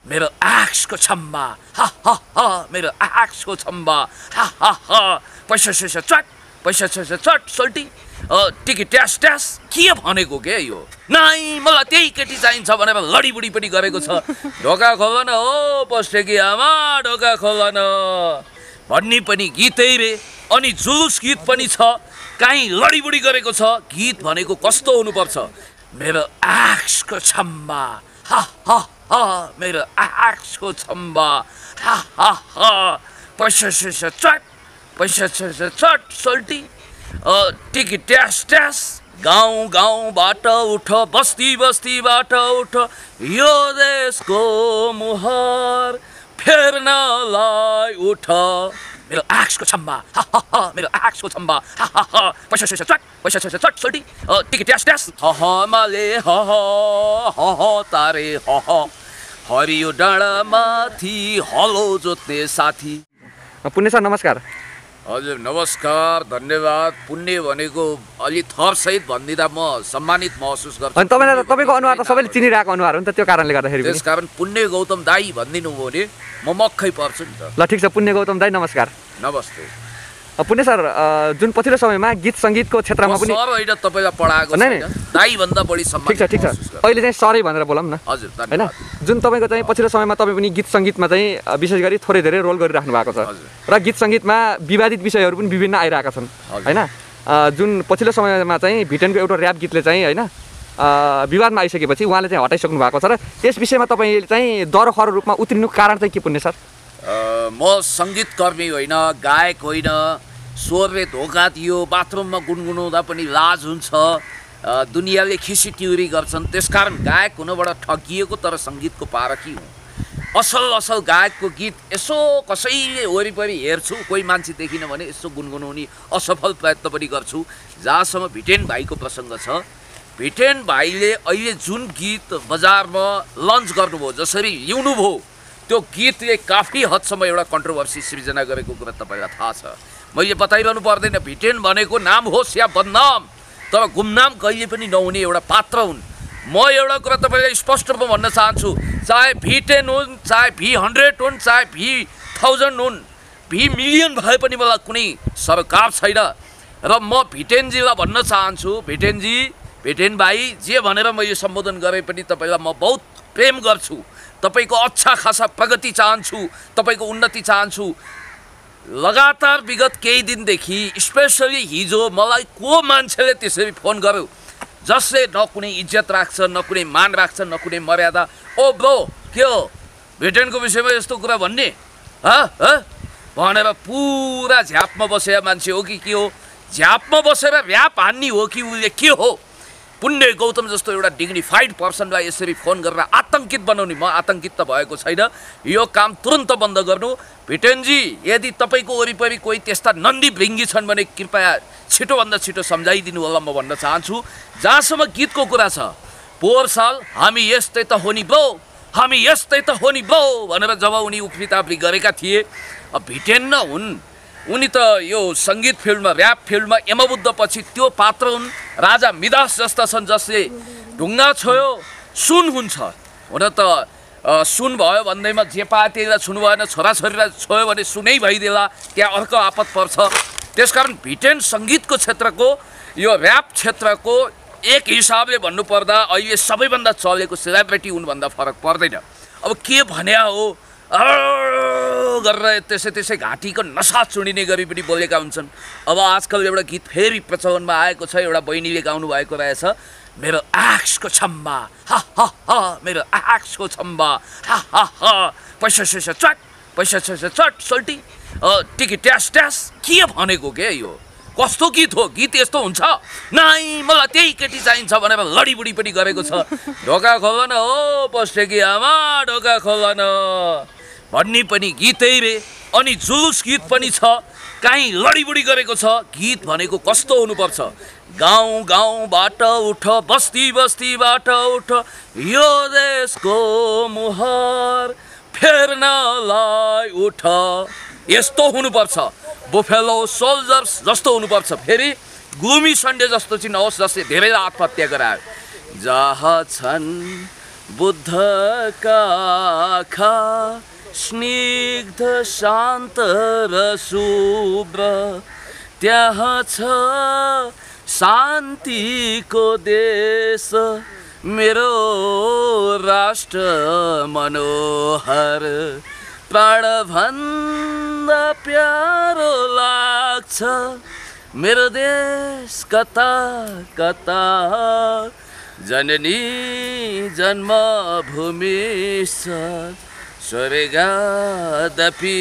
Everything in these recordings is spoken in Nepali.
मेरो एक्सको छम्बा हा हा हा मेरो एक्सको छम्बा हा हा हा पैसा सैसा चट पैसा सैसा चट सोल्टी टिकट ट्यास ट्यास के भनेको के यो नाइ मलाई त्यही केटी चाहिन्छ भनेर लडीबुडी पनि गरेको छ ढोका खोल न हो पस्टेकी आमा ढोका खोल न भन्ने पनि गीतै रे अनि जुलुस गीत पनि छ काहीँ लडीबुडी गरेको छ गीत भनेको कस्तो हुनुपर्छ मेरो एक्सको छम्बा हा हा हा मेरो एक्सको छम्बा हा हा हा पैसा सैसा चट पैसा सैसा चट सोल्टी टिकट ट्यास ट्यास गाउँ गाउँबाट उठ बस्ती बस्तीबाट उठ यो देशको मुहर फेर्नलाई उठ मेरो एक्सको छम्बा हा हा हा मेरो एक्सको छम्बा हा हा हा पैसा सैसा चट सोल्टी टिकट ट्यास ट्यास ह ह माले ह ह तारे ह ह हरियो डाँडा माथि हलो जोत्ने साथी। पुण्य सर नमस्कार। हजुर नमस्कार धन्यवाद। पुण्य भनेको अलि थप सहित भन्दिँदा म सम्मानित महसुस गर्छु। अनि तपाईको अनुहार त सबैले चिनिरहेको अनुहार हो नि त त्यो कारणले गर्दाखेरि पनि त्यसकारण पुण्य गौतम दाई भनिदिनु भयो भने म मक्खै पर्छु नि त। ल ठिक छ पुण्य गौतम दाई नमस्कार। नमस्ते। पुण्य सर जुन पछिल्लो समयमा गीत सङ्गीतको क्षेत्रमा पनि सर होइन तपाईँलाई पढाएको छैन दाई भन्दा बढी सम्मान। ठिक छ अहिले चाहिँ सरै भनेर बोलाऊँ न। हजुर हैन जुन तपाईको चाहिँ पछिल्लो समयमा तपाईँ पनि गीत सङ्गीतमा चाहिँ विशेष गरी थोरै धेरै रोल गरिराख्नु भएको छ र गीत सङ्गीतमा विवादित विषयहरू पनि विभिन्न आइरहेका छन् हैन जुन पछिल्लो समयमा चाहिँ भिटेनको एउटा ऱ्याप गीतले चाहिँ हैन विवादमा आइसकेपछि उहाँले चाहिँ हटाइसक्नु भएको छ र त्यस विषयमा तपाईँले चाहिँ दरखर रूपमा उत्रिनु कारण चाहिँ के पुण्य सर? म सङ्गीतकर्मी होइन गायक होइन स्वरले धोका दियो बाथरुममा गुनगुनाउँदा पनि लाज हुन्छ दुनियाँले खिसी टिउरी गर्छन् त्यसकारण गायक हुनबाट ठगिएको तर सङ्गीतको पारखी हुँ। असल गायकको गीत यसो कसैले वरिपरि हेर्छु कोही मान्छे देखिन भने यसो गुनगुनाउने असफल प्रयत्न पनि गर्छु। जहाँसम्म भिटेन भाइको प्रसङ्ग छ भिटेन भाइले अहिले जुन गीत बजारमा लन्च गर्नुभयो जसरी ल्याउनुभयो त्यो गीतले काफी हदसम्म एउटा कन्ट्रोभर्सी सृजना गरेको कुरा तपाईँलाई थाहा छ। मैले बताइरहनु पर्दैन भिटेन भनेको नाम होस् या बदनाम तर गुमनाम कहिले पनि नहुने एउटा पात्र हुन्। म एउटा कुरा तपाईँलाई स्पष्ट रूपमा भन्न चाहन्छु चाहे V10 हुन् चाहे V100 हुन् चाहे V1000 हुन् V1,000,000 भए पनि मलाई कुनै सरकार छैन र म भिटेनजीलाई भन्न चाहन्छु भिटेन भाइ जे भनेर मैले सम्बोधन गरे पनि तपाईँलाई म बहुत प्रेम गर्छु तपाईँको अच्छा खासा प्रगति चाहन्छु तपाईँको उन्नति चाहन्छु। लगातार विगत केही दिनदेखि स्पेसली हिजो मलाई को मान्छेले त्यसरी फोन गर्यो जसले न कुनै इज्जत राख्छ न कुनै मान राख्छ न कुनै मर्यादा ओ ब्रो के हो भिटेनको विषयमा यस्तो कुरा भन्ने भनेर पुरा झ्यापमा बसेर मान्छे हो कि के हो झ्यापमा बसेर ऱ्याप हान्ने हो कि उसले के हो। पुण्य गौतम जस्तो एउटा डिग्निफाइड पर्सनलाई यसरी फोन गरेर आतङ्कित बनाउने म आतङ्कित त भएको छैन। यो काम तुरन्त बन्द गर्नु। भिटेनजी यदि तपाईँको वरिपरि कोही त्यस्ता नन्दी भृङ्गी छन् भने कृपया छिटोभन्दा छिटो सम्झाइदिनु होला म भन्न चाहन्छु। जहाँसम्म गीतको कुरा छ पोहोर साल हामी यस्तै त हो नि ब्रो हामी यस्तै त हो नि ब्रो भनेर जब उनी उफ्रिताफ्री गरेका थिए भिटेन न हुन् उनी त यो सङ्गीत फिल्डमा ऱ्याप फिल्डमा यमबुद्ध पछि त्यो पात्र हुन्। राजा मिदास जस्ता छन् जसले ढुङ्गा छोयो सुन हुन्छ हुन त सुन भयो भन्दैमा जे पाए त्यहीलाई छुनु भएन छोराछोरीलाई छोयो भने सुनै भइदेला त्यहाँ अर्को आपत पर्छ। त्यसकारण भिटेन सङ्गीतको क्षेत्रको यो ऱ्याप क्षेत्रको एक हिसाबले भन्नुपर्दा अहिले सबैभन्दा चलेको सेलिब्रिटी हुनुभन्दा फरक पर्दैन। अब के भन्या हो गरेर त्यसै घाँटीको नसा चुडिने गरी पनि बोलेका हुन्छन्। अब आजकल एउटा गीत फेरि प्रचलनमा आएको छ एउटा बहिनीले गाउनु भएको रहेछ मेरो एक्सको छम्बा हा हा हा मेरो एक्सको छम्बा हा हा हा पैसा सैसा चट सोल्टी टिकट ट्यास ट्यास के भनेको के यो कस्तो गीत हो गीत यस्तो हुन्छ नाइ मलाई त्यही केटी चाहिन्छ भनेर लडीबुडी पनि गरेको छ ढोका खोल न हो पस्टेकी आमा ढोका खोल न भन्ने पनि गीतै रे अनि जुलुस गीत पनि छ काहीँ लडीबुडी गरेको छ। गीत भनेको कस्तो हुनुपर्छ गाउँ गाउँबाट उठ बस्ती बस्तीबाट उठ यो देशको मुहर फेर्नलाई उठ यस्तो हुनुपर्छ। बुफेलो सोल्जर्स जस्तो हुनुपर्छ फेरि ग्लुमी सन्डे जस्तो चाहिँ नहोस् जसले धेरैलाई आत्महत्या गरायो। जहाँ छन् बुद्धका आँखा स्निग्ध शान्त र शुभ्र, त्यहाँ छ शान्तिको देश, मेरो राष्ट्र मनोहर, प्राणभन्दा प्यारो लाग्छ मेरो देश कता कता, जननी जन्मभूमि स्वर्गदपि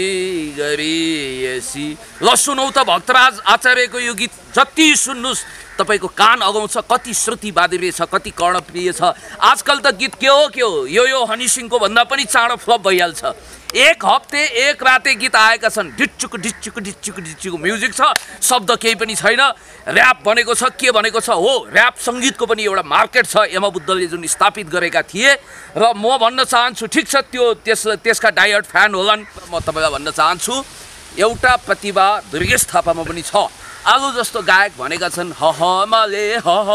गरिएसी। ल सुनौ त भक्तराज आचार्यको यो गीत जति सुन्नुहोस् तपाईँको कान अगाउँछ, कति श्रुति बादिरे छ, कति कर्णप्रिय छ। आजकल त गीत के हो यो हनी सिंहको भन्दा पनि चाँडो फ्लप भइहाल्छ। एक हप्ते एक राते गीत आएका छन्, डिच्चुक डिच्चुक डिच्चुक डिच्चुक म्युजिक छ, शब्द केही पनि छैन। ऱ्याप भनेको छ, के भनेको छ हो, ऱ्याप सङ्गीतको पनि एउटा मार्केट छ, यम बुद्धले जुन स्थापित गरेका थिए। र म भन्न चाहन्छु, ठिक छ त्यसका डायट फ्यान होलान्, म तपाईँलाई भन्न चाहन्छु एउटा प्रतिभा दुर्गेश थापामा पनि छ। आलु जस्तो गायक भनेका छन्, हहमाले हह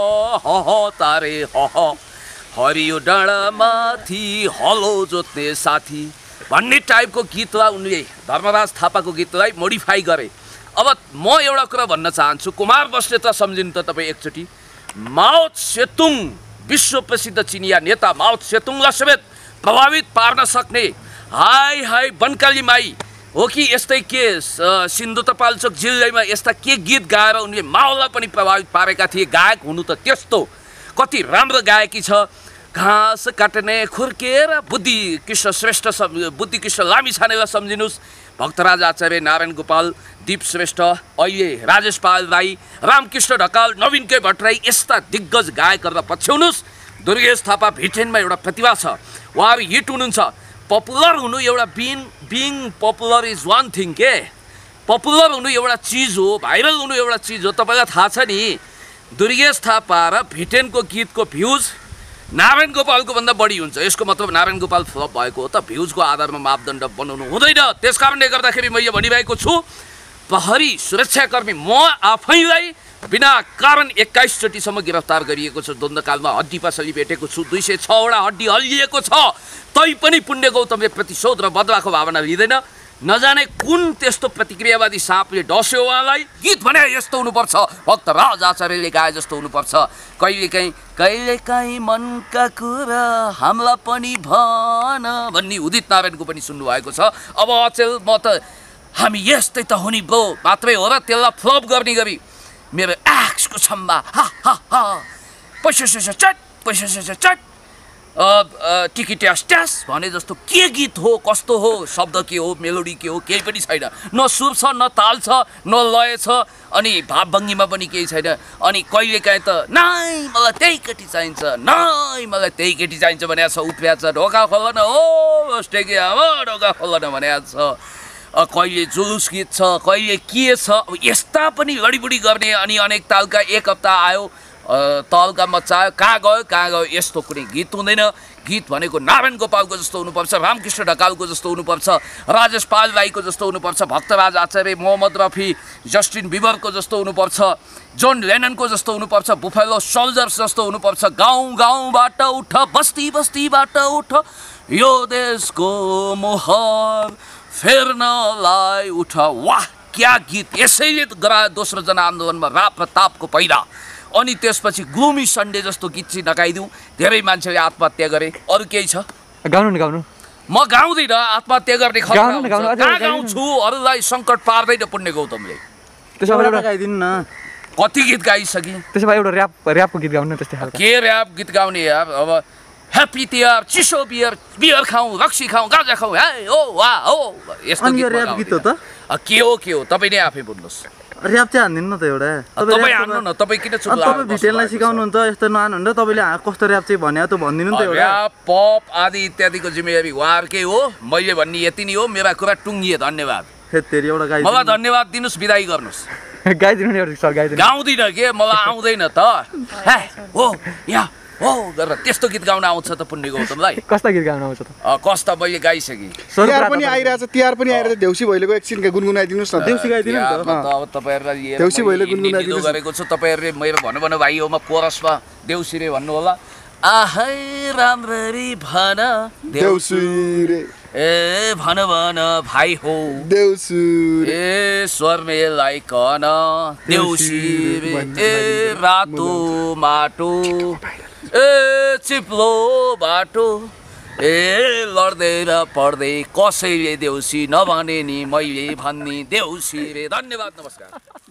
हह तारे हह, हरियो डाँडामाथि हलो जोत्ने साथी भन्ने टाइपको गीतलाई उनले धर्मराज थापाको गीतलाई मोडिफाई गरे। अब म एउटा कुरा भन्न चाहन्छु, कुमार बस्नेत सम्झिनु त तपाईँ एकचोटि, माओ सेतुङ विश्व प्रसिद्ध चिनिया नेता माओ सेतुङलाई समेत प्रभावित पार्न सक्ने हाई हाई बनकाली माई हो कि यस्तै के सिन्धुपाल्चोक जिल्लामा यस्ता के गीत गाएर उनले माओलाई पनि प्रभावित पारेका थिए। गायक हुनु त त्यस्तो, कति राम्रो गायकी छ। घाँस काट्ने खुर्केर बुद्धिकृष्ण श्रेष्ठ, बुद्धिकृष्ण लामिछानेलाई सम्झिनुहोस्, भक्तराज आचार्य, नारायण गोपाल, दीप श्रेष्ठ, अहिले राजेश पाल राई, रामकृष्ण ढकाल, नवीन के भट्टराई, यस्ता दिग्गज गायकहरूलाई पछ्याउनुहोस्। दुर्गेश थापा भिटेनमा एउटा प्रतिभा छ, उहाँहरू हिट हुनुहुन्छ। पपुलर हुनु एउटा being popular is one thing के, पपुलर हुनु एउटा चिज हो, भाइरल हुनु एउटा चिज हो। तपाईँलाई थाहा छ नि, दुर्गेश थापा र भिटेनको गीतको भ्युज नारायण गोपालको भन्दा बढी हुन्छ। यसको मतलब नारायण गोपाल फ्लप भएको हो त, भ्युजको आधारमा मापदण्ड बनाउनु हुँदैन। त्यस कारणले गर्दाखेरि मैले भनिरहेको छु, प्रहरी सुरक्षाकर्मी म आफैलाई बिना कारण 21 चोटिसम्म गिरफ्तार गरिएको छ। द्वन्द्वकालमा हड्डी पसली भेटेको छु, 206 वटा हड्डी हल्लिएको छ, तै पनि पुण्य गौतमले प्रतिशोध र बदलाको भावना लिँदैन। नजाने कुन त्यस्तो प्रतिक्रियावादी साँपले डस्यो उहाँलाई। गीत भने यस्तो हुनुपर्छ, भक्तराज आचार्यले गाए जस्तो हुनुपर्छ। कहिलेकाहीँ मनका कुरा हामीलाई पनि भन भन्ने उदित नारायणको पनि सुन्नुभएको छ। अब अचेल म त हामी यस्तै त हुने ब्रो मात्रै हो र त्यसलाई फ्लप गर्ने गरी मेरो एक्सको छम्बा हा हा हा पैसा चट पैसा चट टिकी ट्यास ट्यास भने जस्तो के गीत हो, कस्तो हो, शब्द के हो, मेलोडी के हो, केही पनि छैन। न सुर छ, न ताल छ, न लय छ, अनि भावभङ्गीमा पनि केही छैन। अनि कहिलेकाहीँ त नाइ मलाई त्यही केटी चाहिन्छ, नाइ मलाई त्यही केटी चाहिन्छ भनेको छ, उत्प्या छ, ढोका खोल न हो अस्टेकी आमा ढोका खोल न भनेको छ। कहिले जुलुस गीत छ, कहिले के छ, यस्ता पनि लडीबुडी गर्ने। अनि अनेक तालका एक हप्ता आयो, तलका मचायो, कहाँ गयो यस्तो कुनै गीत हुँदैन। गीत भनेको नारायण गोपालको जस्तो हुनुपर्छ, रामकृष्ण ढकालको जस्तो हुनुपर्छ, राजेश पाल राईको जस्तो हुनुपर्छ, भक्तराज आचार्य, मोहम्मद रफी, जस्टिन बिबरको जस्तो हुनुपर्छ, जोन लेननको जस्तो हुनुपर्छ, बुफेलो सोल्जर्स जस्तो हुनुपर्छ। गाउँ गाउँबाट उठ, बस्ती बस्तीबाट उठ, यो देशको मोहर फेर्नलाई उठ। वाह क्या गीत! यसैले गरायो दोस्रो जनआन्दोलनमा राप र तापको पैदा। अनि त्यसपछि ग्लुमी सन्डे जस्तो गीत चाहिँ नगाइदिउँ, धेरै मान्छेले आत्महत्या गरे। अरू केही छ? गाउनु म गाउँदिनँ, आत्महत्या गर्ने कहाँ गाउँछु, अरूलाई सङ्कट पार्दैन पुण्य गौतमले। त्यसो भए गाइदिनु न, कति गीत गाइसकेँ। त्यसो भए एउटा ऱ्यापको गीत गाउनु त्यस्तै खालको। के ऱ्याप गीत गाउने यार? अब ह्याप्पी तिहार, चिसो बियर खाउँ, रक्सी खाउँ, गाजा खाउँ, हे हो वाह हो, यस्तो गीत हो त। के हो तपाईँ नै आफै बोल्नुहोस्। ऱ्याप चाहिँ हान्दिनु न त एउटा, तपाईँ हान्नु न, तपाईँ किन चुप लाग्नु? तपाईँ भिटेललाई सिकाउनुहुन्छ यस्तो नहान्नुहुन्छ, तपाईँले कस्तो ऱ्याप चाहिँ भन्यो त भनिदिनु नि त एउटा। ऱ्याप पप आदि इत्यादिको जिम्मेवारी उहाँहरूकै हो, मैले भन्ने यति नै हो। मेरा कुरा टुङ्गिए, धन्यवाद। फेरि एउटा गाई मलाई धन्यवाद दिनुहोस्, बिदाई गर्नुहोस्। गाइदिनु नि एउटा सर, गाइदिनु। गाउँदिनँ के, मलाई आउँदैन त। हे हो यहाँ हो गरेर त्यस्तो गीत गाउन आउँछ त पुण्य गौतमलाई? कस्ता गीत गाउन आउँछ त? कस्ता मैले गाइसकेँ। तिहार पनि आइरहेछ, तिहार पनि आइरहेछ, देउसी भैलोको एकछिन गुनगुनाइदिनुहोस् न। देउसी गाइदिनु नि त। अब तपाईँहरूलाई देउसी भैलो गुनगुनाइदिनुहोस् गरेको छु। तपाईँहरूले मेरो भन्नु भाइ हो, म कोरसमा देउसी रे भन्नु होला। आहै राम्ररी भन देउसी रे ए भन भन भाइ हो देउसी रे ए स्वरमेलाई कन देउसी रे ए रातो माटो ए चिप्लो बाटो ए लड्दै र पढ्दै कसैले देउसी नभने नि मैले भन्ने देउसी रे। धन्यवाद, नमस्कार।